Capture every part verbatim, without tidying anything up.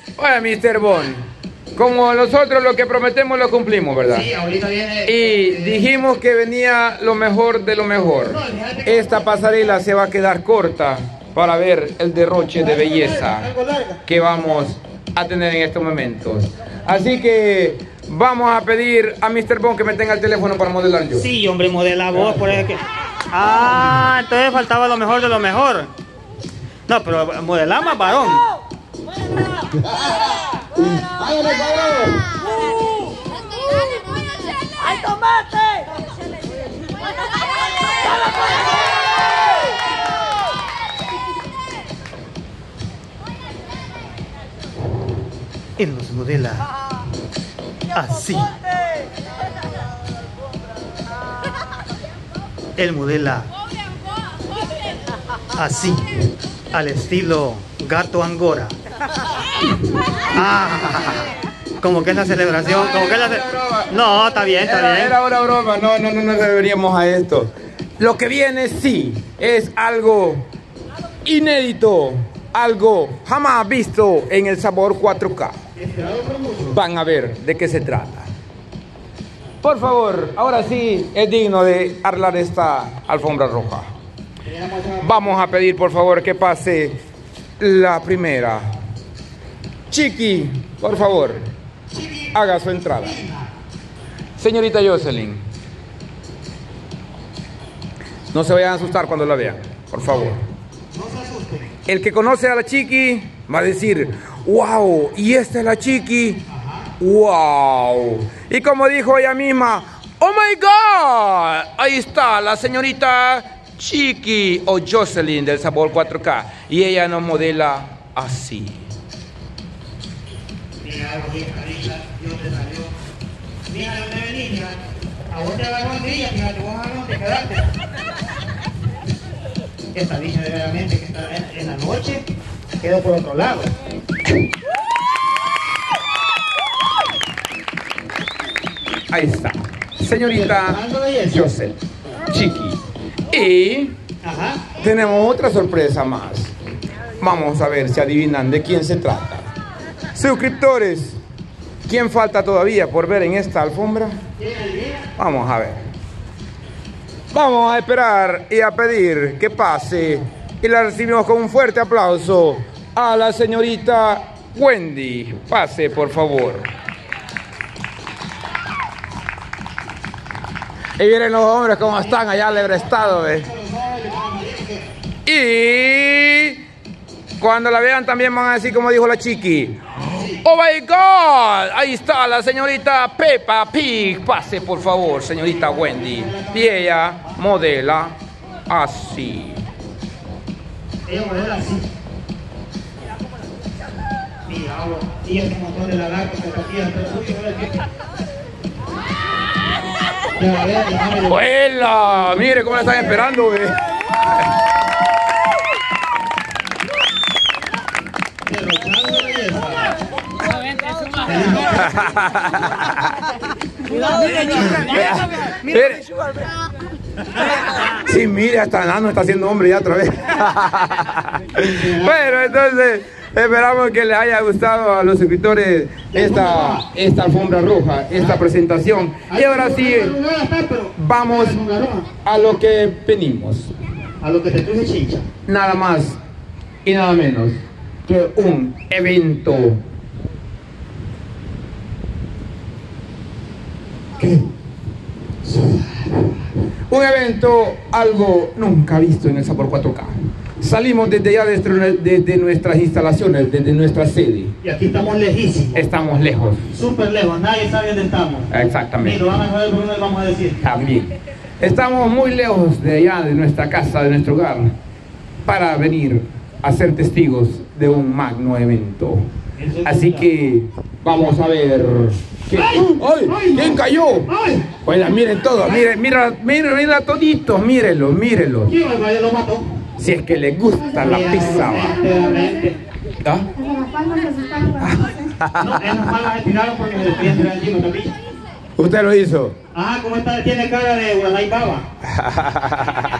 Oye, mister Bond, como nosotros lo que prometemos lo cumplimos, ¿verdad? Sí, ahorita viene... Y dijimos que venía lo mejor de lo mejor. Esta pasarela se va a quedar corta para ver el derroche de belleza que vamos a tener en estos momentos. Así que vamos a pedir a mister Bond que me tenga el teléfono para modelar yo. Sí, hombre, modela vos, por eso que... Ah, entonces faltaba lo mejor de lo mejor. No, pero modelar más varón. ¡Hay tomate! Él nos modela así. Él modela así, al estilo gato angora. Ah, como que es la celebración, como que es la ce... No, está bien, está Era, bien. era una broma, no, no, no nos deberíamos a esto. Lo que viene sí es algo inédito, algo jamás visto en el sabor cuatro K. Van a ver de qué se trata. Por favor, ahora sí es digno de arreglar esta alfombra roja. Vamos a pedir por favor que pase la primera. Chiqui, por favor, haga su entrada. Señorita Jocelyn, no se vayan a asustar cuando la vean, por favor. El que conoce a la Chiqui va a decir, wow, y esta es la Chiqui, wow. Y como dijo ella misma, oh my God, ahí está la señorita Chiqui o Jocelyn del sabor cuatro K. Y ella nos modela así. Mira, hija, hija, Dios te salió. Mira, ¿dónde venís, hija? A vos te agarró en ella, fíjate, vos a dónde quedaste. Esta dicha de veramente que está en, en la noche, quedó por otro lado. Ahí está, señorita Jocelyn, Chiqui. Y Ajá. tenemos otra sorpresa más. Vamos a ver si adivinan de quién se trata. Suscriptores, ¿quién falta todavía por ver en esta alfombra? Vamos a ver. Vamos a esperar y a pedir que pase y la recibimos con un fuerte aplauso a la señorita Wendy. Pase, por favor. Y miren los hombres cómo están allá alebrestados, ¿ves? Y cuando la vean también van a decir como dijo la Chiqui. ¡Oh my God! Ahí está la señorita Peppa Pig. Pase, por favor, señorita Wendy. Y ella modela así. Ella modela así. Mira, y ese montón de lagartos que está aquí entre suyo. ¡Huela! Mire cómo la están esperando, ¿ves? Mire, sí, mire, hasta Nano está haciendo hombre ya otra vez. Bueno, entonces esperamos que les haya gustado a los suscriptores esta, esta alfombra roja, esta presentación. Y ahora sí, vamos a lo que venimos. A lo que te truje Chicha. Nada más y nada menos que un evento. ¿Qué? Un evento algo nunca visto en el Sabor cuatro K. Salimos desde ya desde, desde nuestras instalaciones, desde nuestra sede. Y aquí estamos lejísimos. Estamos lejos. Súper lejos, nadie sabe dónde estamos. Exactamente. Ni lo van a saber, pero no les vamos a decir. También. Estamos muy lejos de allá, de nuestra casa, de nuestro hogar, para venir a ser testigos de un magno evento. Así que vamos a ver. ¿Qué? ¡Ay! ¡Ay! ¿Quién cayó? ¡Ay! Pues miren todos, miren, mira, mira, mira toditos, mírenlo, mírenlo. ¿Quién lo mató? Si es que les gusta la pizza, ¿va? ¿Ah? No, esas malas se tiraron porque se despiden de allí, ¿no? ¿Usted lo hizo? Ah, ¿cómo está? Tiene cara de Guadalay Baba.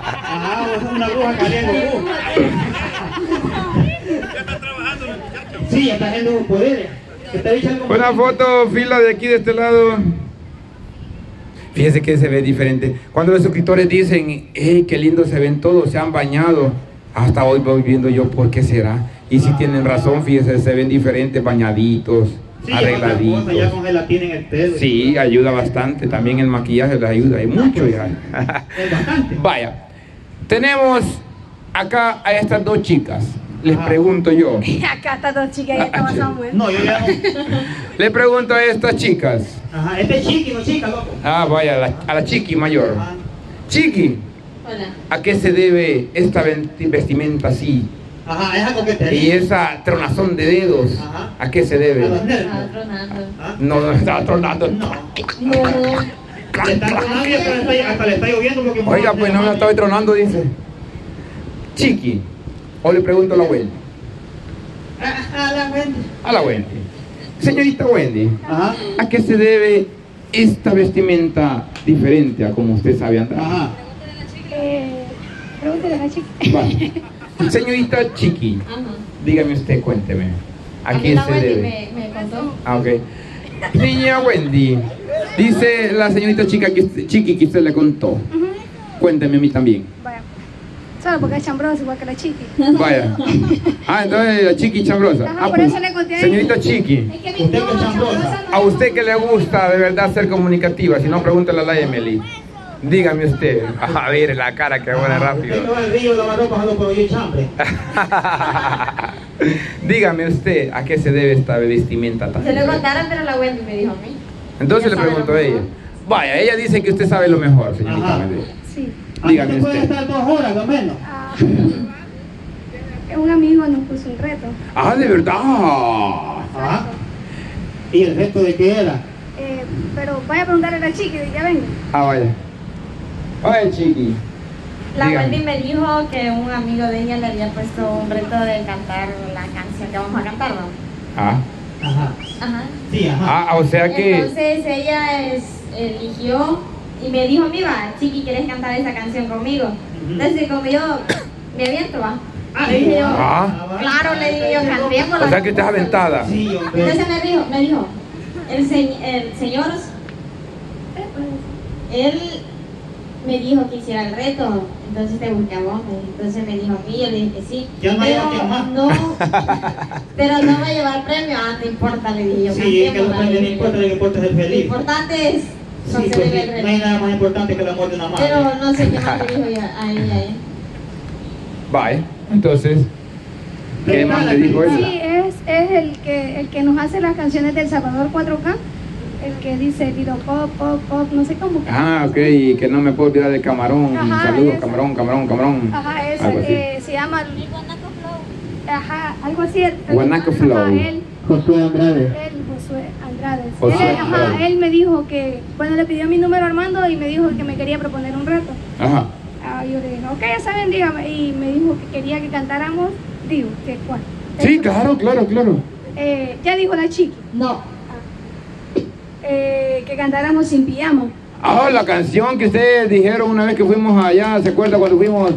Ah, vos sos una bruja caliente. Sí, ya está haciendo poderes. Esta bicha es como- Una foto, fila de aquí de este lado. Fíjese que se ve diferente. Cuando los suscriptores dicen, hey, qué lindo se ven todos, se han bañado. Hasta hoy voy viendo yo por qué será. Y si tienen razón, fíjese, se ven diferentes, bañaditos, Sí, arregladitos. ya con gelatina en el pelo. Sí, ayuda bastante. También el maquillaje les ayuda. Hay mucho ya. Es bastante. Vaya. Tenemos acá a estas dos chicas. Les Ajá. pregunto yo. Acá está dos chicas y estamos Samuel. No, yo ya no. Le pregunto a estas chicas. Ajá, este es chiqui, no chica, loco. Ah, vaya, a la, a la chiqui mayor. Ajá. Chiqui, Hola. ¿a qué se debe esta vesti- vestimenta así? Ajá, esa Y coquetería. esa tronazón de dedos, Ajá. ¿a qué se A los debe? Estaba nervios. tronando. ¿Ah? No, no estaba tronando. No. No. Le está tronando y hasta le está, hasta le está lloviendo porque... Oiga, pues no me la estaba tronando, dice. Chiqui, o le pregunto a la Wendy. Ah, a la Wendy. A la Wendy. Señorita Wendy, Ajá. ¿a qué se debe esta vestimenta diferente a como usted sabe andar? Ajá. Eh, pregúntale a la chica. Va. Señorita Chiqui, Ajá. dígame usted, cuénteme. ¿A qué la se Wendy debe? me, me contó. Ah, ok. Niña Wendy, dice la señorita chica que usted- Chiqui que usted le contó. Cuénteme a mí también. Vaya. Solo porque es chambroso igual que la chiqui. Vaya. Ah, entonces la Chiqui chambrosa. Ajá, Ah, por pues, eso le conté a ella. señorita Chiqui, Es que mi Usted no, que es chambrosa. chambrosa no. ¿a usted que le gusta de verdad ser comunicativa? Si no, pregúntale a la Emily. Dígame usted. A ver, la cara que buena rápido. Usted no va al río, lava ropa, jalo por hoy chambre. Dígame usted, ¿a qué se debe esta vestimenta tan Se lo diferente? contaron, pero la Wendy me dijo a mí. Entonces Ya le sabe pregunto lo a ella. mejor. Vaya, ella dice que usted sabe lo mejor, señorita Ajá. Wendy. Sí. Dígame Aquí puede usted. estar dos horas, lo menos. Ah, un amigo nos puso un reto. Ah, de verdad. Ajá. ¿Y el resto de qué era? Eh, pero vaya a preguntarle a la chiqui, ya venga. Ah, vaya. Vaya, Chiqui. La Dígame. Wendy me dijo que un amigo de ella le había puesto un reto de cantar la canción que vamos a cantar, ¿no? Ah. Ajá. Ajá. Sí, ajá. Ah, o sea que. Entonces ella es, eligió y me dijo, mira, Chiqui, ¿quieres cantar esa canción conmigo? Entonces como yo me aviento, va. Ah, Le dije yo, Ah. claro, le dije yo, cantémosla. O sea que estás aventada. Sí, hombre. Entonces me dijo, me dijo, el, se- el señor, él me dijo que hiciera el reto, entonces te busqué a vos, me dijo. Entonces me dijo a mí, yo le dije que sí, Ya no hay pero alguien más. no, pero no va a llevar premio, ah, no importa, le dije yo, Sí, es que lo cantémosla, que le no dije importa, yo. lo que importa es el Lo feliz. importante es Sí, pues conseguir sí, el no hay reto, nada más importante que el amor de una madre. pero no sé qué más le dijo ya a ella, ¿eh? Vaya. Entonces. ¿Qué más le dijo Sí, ella? es, es el que el que nos hace las canciones del Salvador cuatro K. El que dice Lido Pop, Pop, Pop, no sé cómo. Ah, ok. Y que no me puedo olvidar del camarón. Ajá, Saludos, ese. camarón, camarón, camarón. Ajá, ese, Algo así. eh, se llama. Ajá, algo así. el- Guanaco ajá, Flow. él, Josué Andrade. él, Josué Andrade. Josué él, ajá, Andrade. él me dijo que, bueno, le pidió mi número a Armando y me dijo que me quería proponer un reto. Ajá. Ah, yo le dije, ok, ya saben, dígame. Y me dijo que quería que cantáramos, digo, que cuál. Sí, claro, claro, claro. Eh, ya dijo la chiqui, No, eh, que cantáramos sin pijama. Ah, la canción que ustedes dijeron una vez que fuimos allá. ¿Se acuerda cuando fuimos?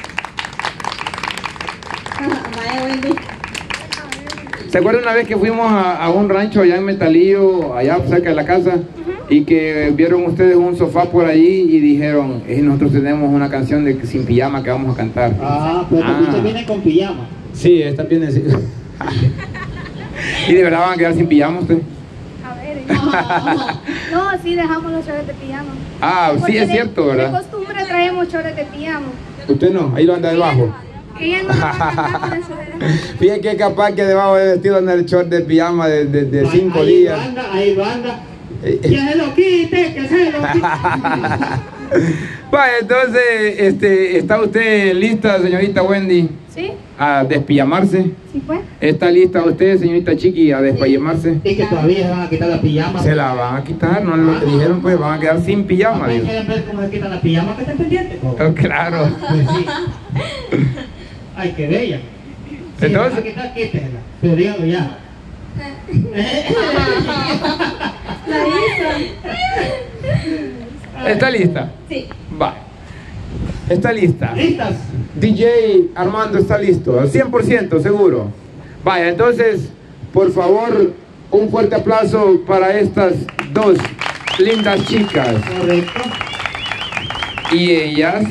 vaya Wendy. ¿Se acuerda una vez que fuimos a, a un rancho allá en Metalillo, allá cerca de la casa? Y que vieron ustedes un sofá por allí y dijeron, "Eh, nosotros tenemos una canción de Sin Pijama que vamos a cantar." Ah, pero Ah. usted viene con pijama. Sí, está bien así. ¿Y de verdad van a quedar sin pijama usted? A ver, no, sí dejamos los chores de pijama. Ah, sí, Porque es de- cierto, De ¿verdad? costumbre traemos chores de pijama. Usted no, ahí lo anda debajo. Ella no va a cantar con eso. Fíjate que es capaz que debajo del vestido anda el short de pijama de, de, de cinco ahí días. Ahí anda, ahí anda. Eh, Que se lo quite, que se lo quite. Vaya, entonces, este, ¿está usted lista, señorita Wendy, ¿Sí? a despijamarse? ¿Sí pues? ¿Está lista usted, señorita Chiqui, a despijamarse? Y que todavía se van a quitar la pijama. Se la van a quitar, no es lo que dijeron, pues van a quedar sin pijama. Hay digo. que ver cómo se quitan la pijama, que estén pendientes. Oh, claro. Pues sí. Ay, que bella. Si Entonces- se va a quitar, quítela. Pero dígalo ya. La hizo. ¿Está lista? Sí. Va. ¿Está lista? ¿Listas? D J Armando está listo, al cien por ciento seguro. Vaya, entonces, Por favor, un fuerte aplauso para estas dos lindas chicas. Correcto. Y ellas...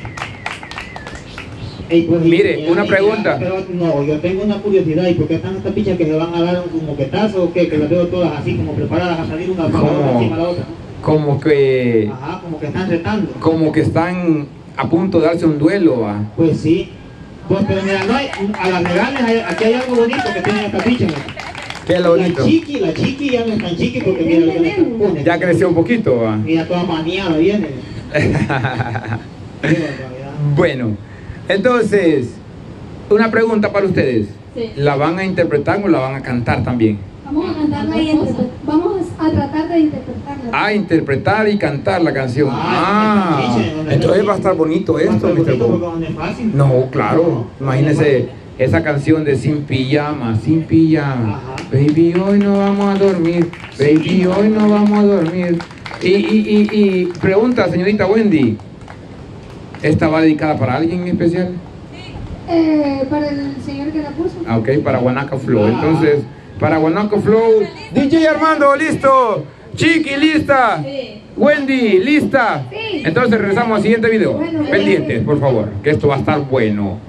Ey, pues, Mire, y- una y- pregunta. Pero no, yo tengo una curiosidad. ¿Y por qué están estas pichas que se van a dar un moquetazo o qué? Que las veo todas así como preparadas a salir una para ¿Cómo? encima de la otra. Como que... Ajá, como que están retando. Como que están a punto de darse un duelo, ¿va? Pues sí. Pues, pero mira, no hay, a las legales, hay- aquí hay algo bonito que tienen esta picha. Qué es lo bonito. La chiqui, la chiqui ya no es tan chiqui porque mira lo que le pone. Ya creció un poquito, ¿va? Mira, toda maniada viene. Qué barbaridad. Bueno, entonces, una pregunta para ustedes. Sí. ¿La van a interpretar o la van a cantar también? Vamos a cantarla y interpretar. Vamos a tratar de interpretarla. A interpretar y cantar la canción. Ah, Ah, chiche, ¿dónde entonces está? va a estar bonito Va a esto, estar mister bonito Bob. porque no es fácil. No, claro. Imagínense esa canción de Sin Pijama, Sin Pijama. Ajá. Baby, hoy no vamos a dormir. Baby, hoy no vamos a dormir. Y, y, y, y pregunta, señorita Wendy. ¿Esta va dedicada para alguien en especial? Eh, para el señor que la puso. Ah, ok, para Guanaco Flow. Ah. Entonces, para Guanaco Flow, D J Armando, listo. Chiqui, lista. Sí. Wendy, lista. Sí. Entonces regresamos al siguiente video. Bueno, Pendientes, por favor, que esto va a estar bueno.